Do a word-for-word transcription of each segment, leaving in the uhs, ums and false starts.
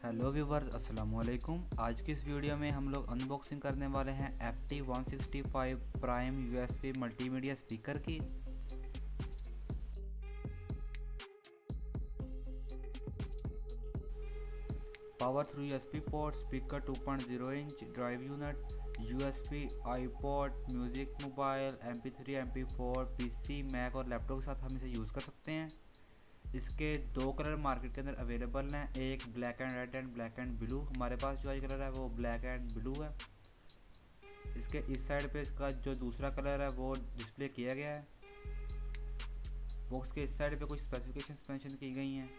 Hello viewers, अस्सलाम वालेकुम। आज की इस वीडियो में हम लोग अनबॉक्सिंग करने वाले हैं F T one sixty five prime USB multimedia speaker की। Power through USB port, speaker two point zero inch, drive unit, USB, iPod, music, mobile, M P three, M P four, PC, Mac और laptop के साथ हम इसे use कर सकते हैं। इसके दो कलर मार्केट के अंदर अवेलेबल हैं, एक black and red and black and blue. हमारे पास जो आज कलर है वो ब्लैक एंड ब्लू है। इसके इस साइड पे इसका जो दूसरा कलर है वो डिस्प्ले किया गया है। बॉक्स के इस साइड पे कुछ स्पेसिफिकेशंस मेंशन की गई हैं,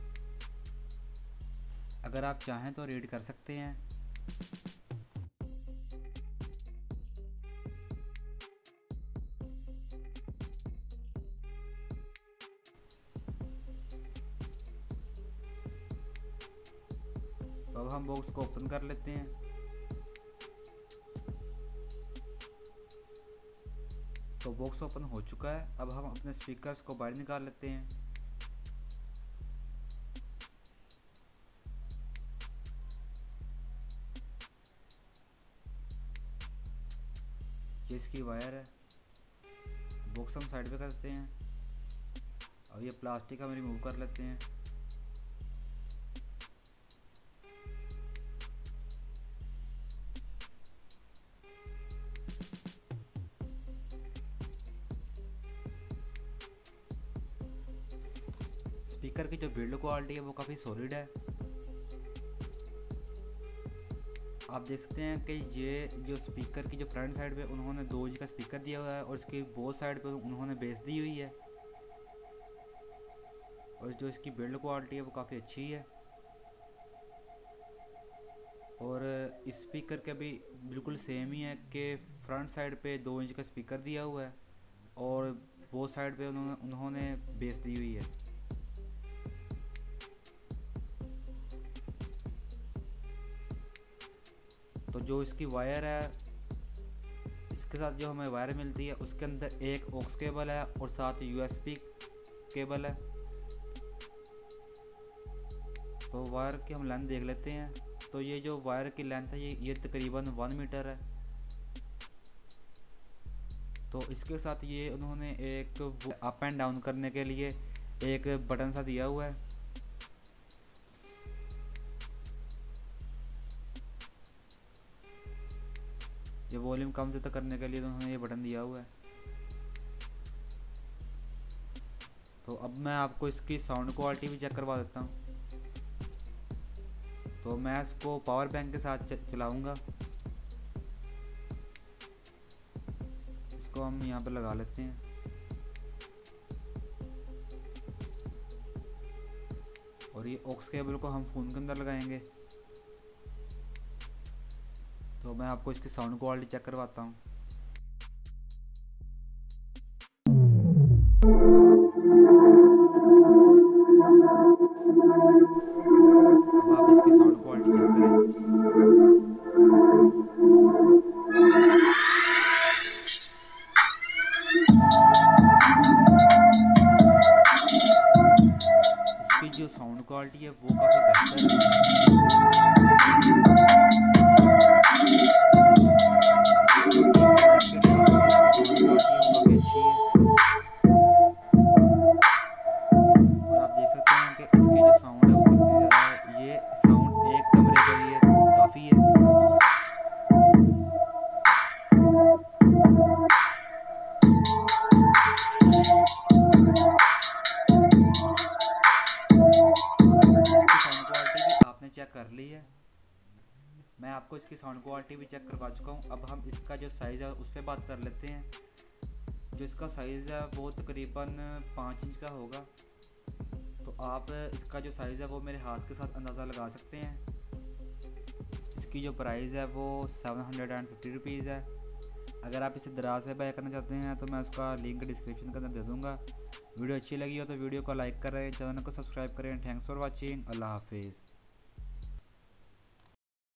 अगर आप चाहें तो रीड कर सकते हैं। तो अब हम बॉक्स को ओपन कर लेते हैं। तो बॉक्स ओपन हो चुका है। अब हम अपने स्पीकर्स को बाहर निकाल लेते हैं। ये इसकी वायर है। बॉक्स हम साइड पे करते हैं। अब ये प्लास्टिक हम रिमूव कर लेते हैं। स्पीकर की जो बिल्ड क्वालिटी है वो काफ़ी सॉलिड है। आप देख सकते हैं कि ये जो स्पीकर की जो फ्रंट साइड पे उन्होंने दो इंच का स्पीकर दिया हुआ है और इसकी बोथ साइड पे उन्होंने बेस दी हुई है, और जो इसकी बिल्ड क्वालिटी है वो काफ़ी अच्छी है। और इस स्पीकर का भी बिल्कुल सेम ही है कि फ्रंट साइड पे दो इंच का स्पीकर दिया हुआ है और बोथ साइड पे उन्होंने उन्होंने बेस दी हुई है। तो जो इसकी वायर है, इसके साथ जो हमें वायर मिलती है उसके अंदर एक ऑक्स केबल है और साथ यूएसबी केबल है। तो वायर की हम लेंथ देख लेते हैं। तो ये जो वायर की लेंथ है ये ये तकरीबन वन मीटर है। तो इसके साथ ये उन्होंने एक अप एंड डाउन करने के लिए एक बटन सा दिया हुआ है। ये वॉल्यूम कम से तक करने के लिए उन्होंने ये बटन दिया हुआ है। तो अब मैं आपको इसकी साउंड क्वालिटी भी चेक करवा देता हूँ। तो मैं इसको पावर बैंक के साथ चलाऊँगा। इसको हम यहाँ पर लगा लेते हैं। और ये ऑक्स केबल को हम फ़ोन के अंदर लगाएंगे। तो मैं आपको इसकी साउंड क्वालिटी चेक करवाता हूँ। अब आप इसकी साउंड क्वालिटी चेक करें। इसकी जो साउंड क्वालिटी है वो काफ़ी बेहतर है। चेक कर ली है। मैं आपको इसकी साउंड क्वालिटी भी चेक करवा चुका हूँ। अब हम इसका जो साइज़ है उस पर बात कर लेते हैं। जो इसका साइज़ है वो तकरीबन पाँच इंच का होगा। तो आप इसका जो साइज़ है वो मेरे हाथ के साथ अंदाज़ा लगा सकते हैं। इसकी जो प्राइस है वो seven hundred and fifty rupees है। अगर आप इसे दराज से बाय करना चाहते हैं तो मैं उसका लिंक डिस्क्रिप्शन के अंदर दे दूँगा। वीडियो अच्छी लगी हो तो वीडियो को लाइक करें, चैनल को सब्सक्राइब करें। Thanks for watching. अल्लाह हाफिज़।